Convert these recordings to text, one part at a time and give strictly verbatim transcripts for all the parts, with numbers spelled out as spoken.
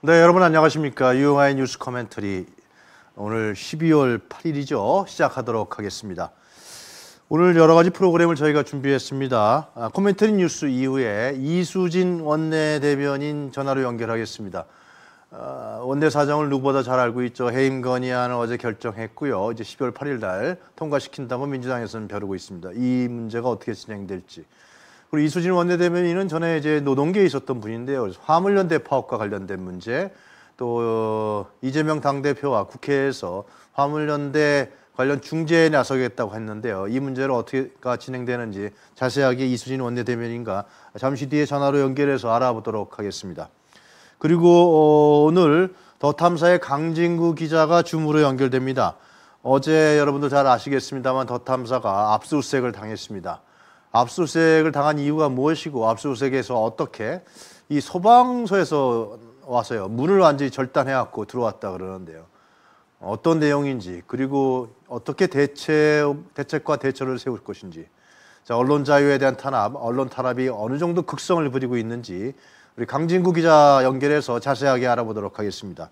네, 여러분 안녕하십니까. 유용화의 뉴스 코멘터리 오늘 십이월 팔일이죠. 시작하도록 하겠습니다. 오늘 여러 가지 프로그램을 저희가 준비했습니다. 아, 코멘터리 뉴스 이후에 이수진 원내대변인 전화로 연결하겠습니다. 아, 원내 사정을 누구보다 잘 알고 있죠. 해임 건의안을 어제 결정했고요. 이제 십이월 팔일 날 통과시킨다고 민주당에서는 벼르고 있습니다. 이 문제가 어떻게 진행될지. 그리고 이수진 원내대변인은 전에 이제 노동계에 있었던 분인데요. 화물연대 파업과 관련된 문제, 또 이재명 당대표와 국회에서 화물연대 관련 중재에 나서겠다고 했는데요. 이 문제를 어떻게 진행되는지 자세하게 이수진 원내대변인과 잠시 뒤에 전화로 연결해서 알아보도록 하겠습니다. 그리고 오늘 더 탐사의 강진구 기자가 줌으로 연결됩니다. 어제 여러분들 잘 아시겠습니다만 더 탐사가 압수수색을 당했습니다. 압수수색을 당한 이유가 무엇이고 압수수색에서 어떻게 이 소방서에서 와서요 문을 완전히 절단해갖고 들어왔다 그러는데요. 어떤 내용인지 그리고 어떻게 대체 대책과 대처를 세울 것인지, 자 언론 자유에 대한 탄압, 언론 탄압이 어느 정도 극성을 부리고 있는지 우리 강진구 기자 연결해서 자세하게 알아보도록 하겠습니다.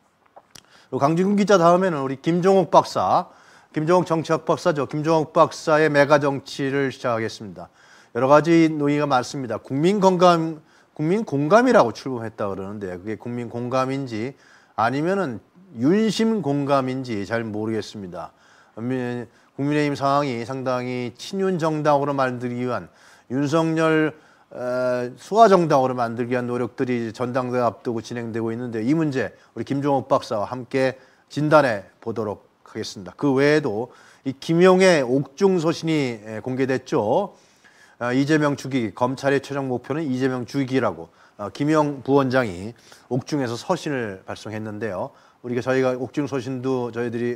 강진구 기자 다음에는 우리 김종옥 박사. 김종옥 정치학 박사죠. 김종옥 박사의 메가 정치를 시작하겠습니다. 여러 가지 논의가 많습니다. 국민 건강, 국민 공감이라고 출범했다 그러는데 그게 국민 공감인지 아니면은 윤심 공감인지 잘 모르겠습니다. 국민의힘 상황이 상당히 친윤 정당으로 만들기 위한 윤석열 수하 정당으로 만들기 위한 노력들이 전당대회 앞두고 진행되고 있는데 이 문제 우리 김종옥 박사와 함께 진단해 보도록 하겠습니다. 그 외에도 이 김용의 옥중 서신이 공개됐죠. 이재명 죽이기, 검찰의 최종 목표는 이재명 죽이기라고 김용 부원장이 옥중에서 서신을 발송했는데요. 우리가 저희가 옥중 서신도 저희들이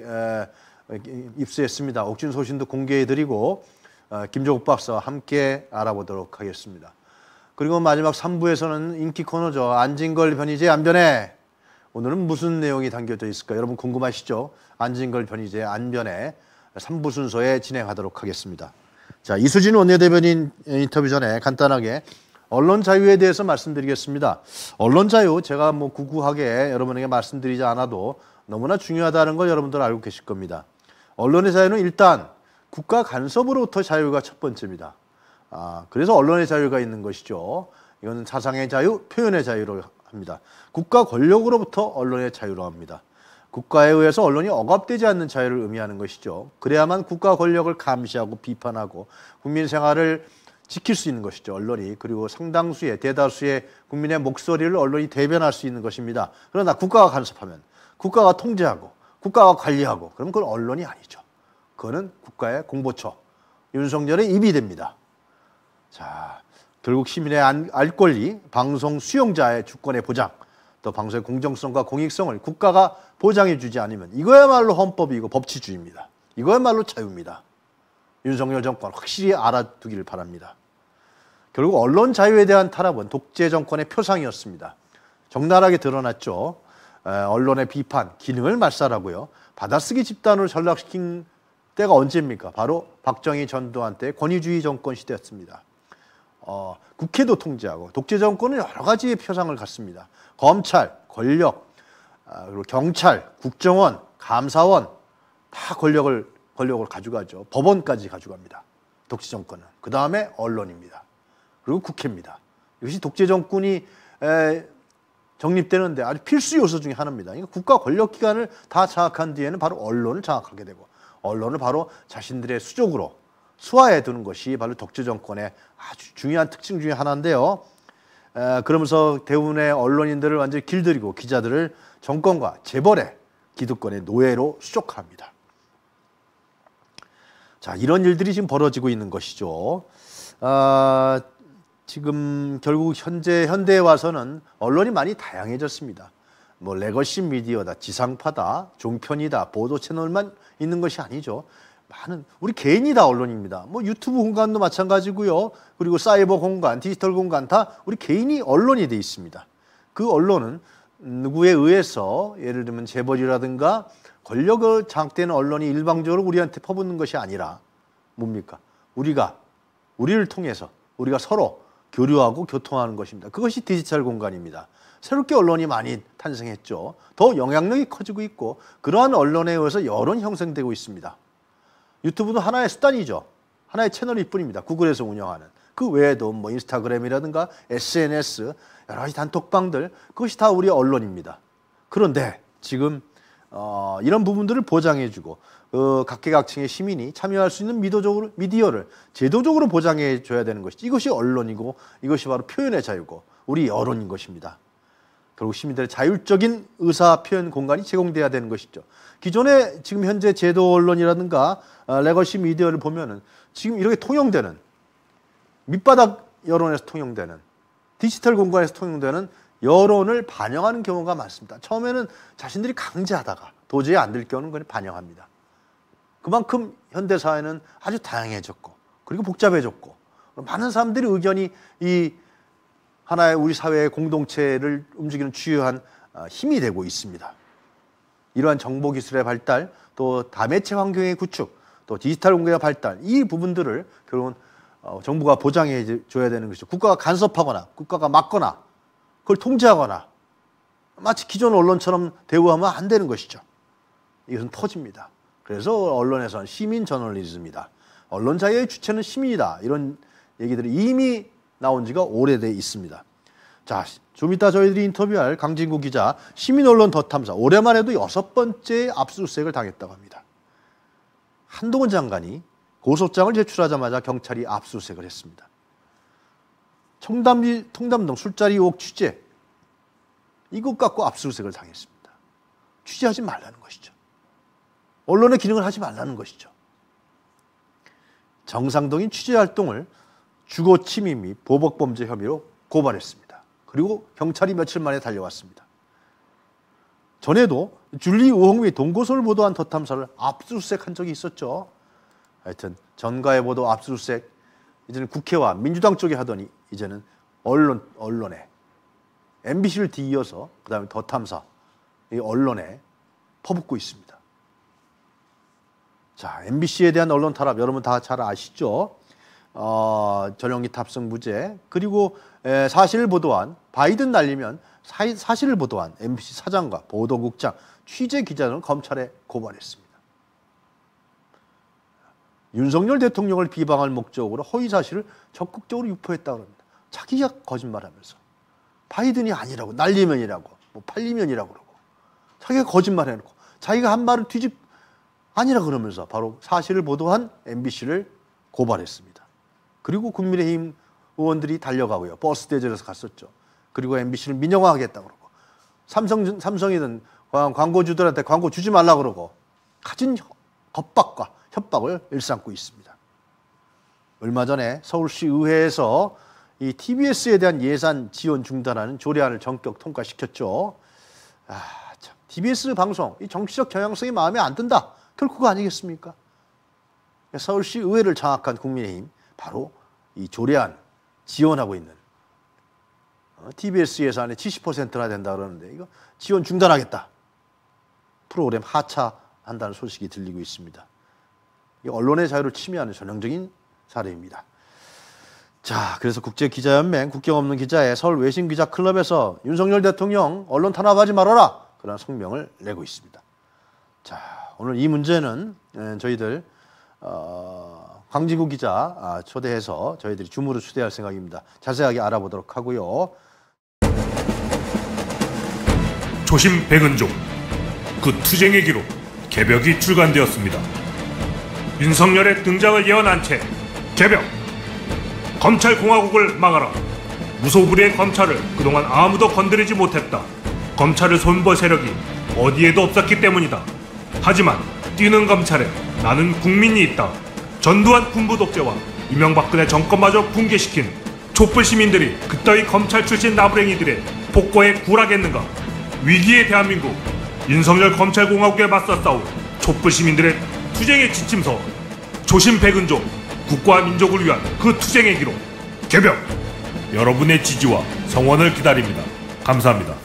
입수했습니다. 옥중 서신도 공개해드리고 김종욱 박사와 함께 알아보도록 하겠습니다. 그리고 마지막 삼 부에서는 인기 코너죠. 안진걸 변희재 안변해. 오늘은 무슨 내용이 담겨져 있을까? 여러분 궁금하시죠? 안진걸 변희재 안변에 삼 부 순서에 진행하도록 하겠습니다. 자, 이수진 원내대변인 인터뷰 전에 간단하게 언론 자유에 대해서 말씀드리겠습니다. 언론 자유 제가 뭐 구구하게 여러분에게 말씀드리지 않아도 너무나 중요하다는 걸 여러분들 알고 계실 겁니다. 언론의 자유는 일단 국가 간섭으로부터 자유가 첫 번째입니다. 아, 그래서 언론의 자유가 있는 것이죠. 이건 사상의 자유, 표현의 자유로 합니다. 국가 권력으로부터 언론의 자유로 합니다. 국가에 의해서 언론이 억압되지 않는 자유를 의미하는 것이죠. 그래야만 국가 권력을 감시하고 비판하고 국민 생활을 지킬 수 있는 것이죠. 언론이. 그리고 상당수의 대다수의 국민의 목소리를 언론이 대변할 수 있는 것입니다. 그러나 국가가 간섭하면 국가가 통제하고 국가가 관리하고 그러면 그건 언론이 아니죠. 그거는 국가의 공보처, 윤석열의 입이 됩니다. 자, 결국 시민의 알 권리, 방송 수용자의 주권의 보장, 또 방송의 공정성과 공익성을 국가가 보장해 주지 않으면 이거야말로 헌법이고 법치주의입니다. 이거야말로 자유입니다. 윤석열 정권 확실히 알아두기를 바랍니다. 결국 언론 자유에 대한 탄압은 독재 정권의 표상이었습니다. 적나라하게 드러났죠. 에, 언론의 비판, 기능을 말살하고요. 받아쓰기 집단으로 전락시킨 때가 언제입니까? 바로 박정희 전두환 때 권위주의 정권 시대였습니다. 어, 국회도 통제하고 독재 정권은 여러 가지의 표상을 갖습니다. 검찰, 권력, 아, 그리고 경찰, 국정원, 감사원 다 권력을 권력을 가져가죠. 법원까지 가져갑니다. 독재 정권은. 그 다음에 언론입니다. 그리고 국회입니다. 이것이 독재 정권이 에, 정립되는데 아주 필수 요소 중에 하나입니다. 그러니까 국가 권력 기관을 다 장악한 뒤에는 바로 언론을 장악하게 되고 언론을 바로 자신들의 수족으로 수하에 두는 것이 바로 독재 정권의 아주 중요한 특징 중에 하나인데요. 에, 그러면서 대부분의 언론인들을 완전히 길들이고 기자들을 정권과 재벌의 기득권의 노예로 수족합니다. 자, 이런 일들이 지금 벌어지고 있는 것이죠. 아, 지금 결국 현재 현대에 와서는 언론이 많이 다양해졌습니다. 뭐 레거시 미디어다, 지상파다, 종편이다, 보도 채널만 있는 것이 아니죠. 많은 우리 개인이 다 언론입니다. 뭐 유튜브 공간도 마찬가지고요. 그리고 사이버 공간, 디지털 공간 다 우리 개인이 언론이 돼 있습니다. 그 언론은 누구에 의해서 예를 들면 재벌이라든가 권력을 장악되는 언론이 일방적으로 우리한테 퍼붓는 것이 아니라 뭡니까? 우리가 우리를 통해서 우리가 서로 교류하고 교통하는 것입니다. 그것이 디지털 공간입니다. 새롭게 언론이 많이 탄생했죠. 더 영향력이 커지고 있고 그러한 언론에 의해서 여론이 형성되고 있습니다. 유튜브도 하나의 수단이죠. 하나의 채널일 뿐입니다. 구글에서 운영하는. 그 외에도 뭐 인스타그램이라든가 에스엔에스, 여러 가지 단톡방들, 그것이 다 우리 언론입니다. 그런데 지금 어, 이런 부분들을 보장해주고 어, 각계각층의 시민이 참여할 수 있는 미도적으로, 미디어를 제도적으로 보장해 줘야 되는 것이지, 이것이 언론이고 이것이 바로 표현의 자유고 우리 여론인 것입니다. 결국 시민들의 자율적인 의사 표현 공간이 제공돼야 되는 것이죠. 기존의 지금 현재 제도 언론이라든가 어, 레거시 미디어를 보면은 지금 이렇게 통용되는, 밑바닥 여론에서 통용되는, 디지털 공간에서 통용되는 여론을 반영하는 경우가 많습니다. 처음에는 자신들이 강제하다가 도저히 안 될 경우는 그냥 반영합니다. 그만큼 현대사회는 아주 다양해졌고 그리고 복잡해졌고 많은 사람들의 의견이 이 하나의 우리 사회의 공동체를 움직이는 주요한 힘이 되고 있습니다. 이러한 정보기술의 발달, 또 다매체 환경의 구축, 또 디지털 공간의 발달, 이 부분들을 결국은 정부가 보장해 줘야 되는 것이죠. 국가가 간섭하거나 국가가 막거나 그걸 통제하거나 마치 기존 언론처럼 대우하면 안 되는 것이죠. 이것은 터집니다. 그래서 언론에서는 시민 저널리즘이다. 언론 자유의 주체는 시민이다. 이런 얘기들이 이미 나온 지가 오래돼 있습니다. 자, 좀 이따 저희들이 인터뷰할 강진구 기자, 시민 언론 더 탐사, 올해만 해도 여섯 번째 압수수색을 당했다고 합니다. 한동훈 장관이 고소장을 제출하자마자 경찰이 압수수색을 했습니다. 청담리, 통담동 술자리 의혹 취재, 이것 갖고 압수수색을 당했습니다. 취재하지 말라는 것이죠. 언론의 기능을 하지 말라는 것이죠. 정상적인 취재활동을 주거 침입 및 보복범죄 혐의로 고발했습니다. 그리고 경찰이 며칠 만에 달려왔습니다. 전에도 줄리 의혹 및 동고서를 보도한 더 탐사를 압수수색한 적이 있었죠. 하여튼 전가의 보도 압수수색, 이제는 국회와 민주당 쪽에 하더니 이제는 언론, 언론에 엠비씨를 뒤이어서 그 다음에 더 탐사, 이 언론에 퍼붓고 있습니다. 자, 엠비씨에 대한 언론 탄압 여러분 다 잘 아시죠? 어, 전용기 탑승 무죄, 그리고 에, 사실을 보도한, 바이든 날리면 사, 사실을 보도한 엠비씨 사장과 보도국장, 취재 기자는 검찰에 고발했습니다. 윤석열 대통령을 비방할 목적으로 허위 사실을 적극적으로 유포했다고 합니다. 자기가 거짓말하면서 바이든이 아니라고, 날리면이라고, 뭐 팔리면이라고 그러고 자기가 거짓말해놓고 자기가 한 말을 뒤집 아니라 그러면서 바로 사실을 보도한 엠비씨를 고발했습니다. 그리고 국민의힘 의원들이 달려가고요. 버스 대절해서 갔었죠. 그리고 엠비씨를 민영화하겠다고 그러고 삼성, 삼성이든 광고주들한테 광고 주지 말라고 그러고 가진 겁박과 협박을 일삼고 있습니다. 얼마 전에 서울시 의회에서 이 티비에스에 대한 예산 지원 중단하는 조례안을 전격 통과시켰죠. 아, 참. 티비에스 방송, 이 정치적 경향성이 마음에 안 든다. 결코 아니겠습니까? 서울시 의회를 장악한 국민의힘, 바로 이 조례안 지원하고 있는 어, 티비에스 예산의 칠십 퍼센트나 된다 그러는데 이거 지원 중단하겠다. 프로그램 하차한다는 소식이 들리고 있습니다. 이 언론의 자유를 침해하는 전형적인 사례입니다. 자, 그래서 국제기자연맹 국경 없는 기자의 서울 외신기자클럽에서 윤석열 대통령 언론 탄압하지 말아라, 그런 성명을 내고 있습니다. 자, 오늘 이 문제는 저희들 어, 강진구 기자 초대해서 저희들이 줌으로 추대할 생각입니다. 자세하게 알아보도록 하고요. 조심 백은종, 그 투쟁의 기록 개벽이 출간되었습니다. 윤석열의 등장을 예언한 채 개벽! 검찰공화국을 막아라. 무소불위의 검찰을 그동안 아무도 건드리지 못했다. 검찰을 손볼 세력이 어디에도 없었기 때문이다. 하지만 뛰는 검찰에 나는 국민이 있다. 전두환 군부 독재와 이명박근혜 정권마저 붕괴시킨 촛불 시민들이 그따위 검찰 출신 나부랭이들의 폭거에 굴하겠는가? 위기의 대한민국, 윤석열 검찰공화국에 맞서 싸울 촛불 시민들의 투쟁의 지침서, 조심 백은종, 국가와 민족을 위한 그 투쟁의 기록 개벽! 여러분의 지지와 성원을 기다립니다. 감사합니다.